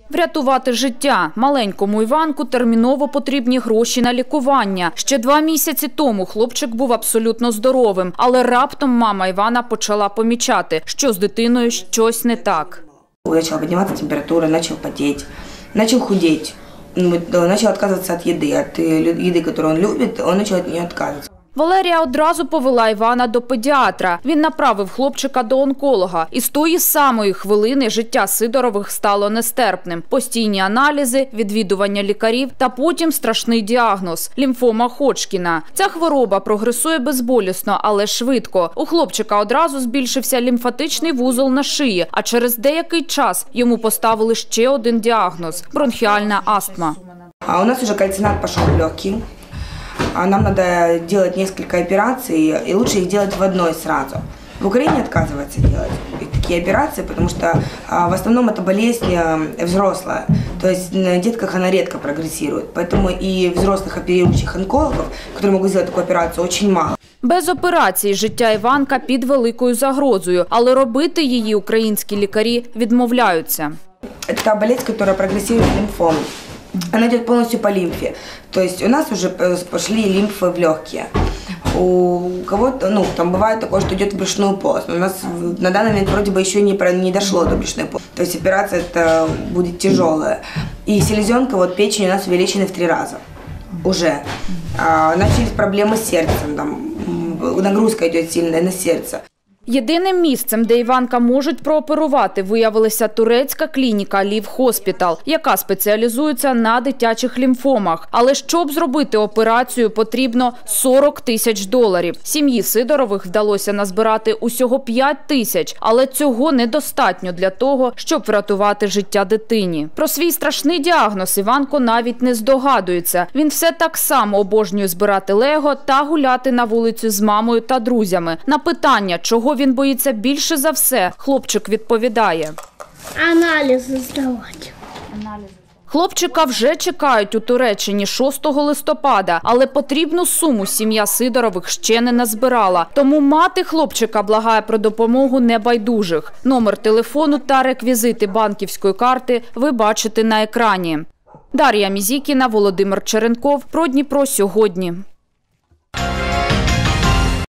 Врятувати життя. Маленькому Іванку терміново потрібні гроші на лікування. Ще 2 місяці тому хлопчик був абсолютно здоровим, але раптом мама Івана почала помічати, що з дитиною щось не так. Почала підніматися температура, почав потіти, почав худіти, почав відказуватися від їди. Від їди, яку він любить, він почав від неї відказуватися. Валерія одразу повела Івана до педіатра. Він направив хлопчика до онколога. І з тої самої хвилини життя Сидорових стало нестерпним. Постійні аналізи, відвідування лікарів та потім страшний діагноз – лімфома Ходжкіна. Ця хвороба прогресує безболісно, але швидко. У хлопчика одразу збільшився лімфатичний вузол на шиї, а через деякий час йому поставили ще один діагноз – бронхіальна астма. А у нас вже кальцинат пішов в легкі. Нам надо делать несколько операций, и лучше их делать в одной сразу. В Украине отказываются делать такие операции, потому что в основном это болезнь взрослая. То есть на детках она редко прогрессирует. Поэтому и взрослых оперирующих онкологов, которые могут сделать такую операцию, очень мало. Без операції життя Іванка під великою загрозою, але робити її українські лікарі відмовляються. Это болезнь, которая прогрессирует лимфом. Она идет полностью по лимфе. То есть у нас уже пошли лимфы в легкие. У кого-то, там бывает такое, что идет в брюшную полость. Но у нас на данный момент вроде бы еще не дошло до брюшной полости. То есть операция это будет тяжелая. И селезенка, печень у нас увеличена в 3 раза. Уже. Начались проблемы с сердцем. Нагрузка идет сильная на сердце. Єдиним місцем, де Іванка можуть прооперувати, виявилася турецька клініка «Лів Хоспітал», яка спеціалізується на дитячих лімфомах. Але щоб зробити операцію, потрібно $40 тисяч. Сім'ї Сидорових вдалося назбирати усього 5 тисяч, але цього недостатньо для того, щоб врятувати життя дитині. Про свій страшний діагноз Іванко навіть не здогадується. Він все так само обожнює збирати лего та гуляти на вулицю з мамою та друзями. На питання, чого він боїться більше за все, хлопчик відповідає. Аналізи здавати. Хлопчика вже чекають у Туреччині 6 листопада, але потрібну суму сім'я Сидорових ще не назбирала. Тому мати хлопчика благає про допомогу небайдужих. Номер телефону та реквізити банківської карти ви бачите на екрані. Дар'я Мізікіна, Володимир Черенков. Про Дніпро сьогодні.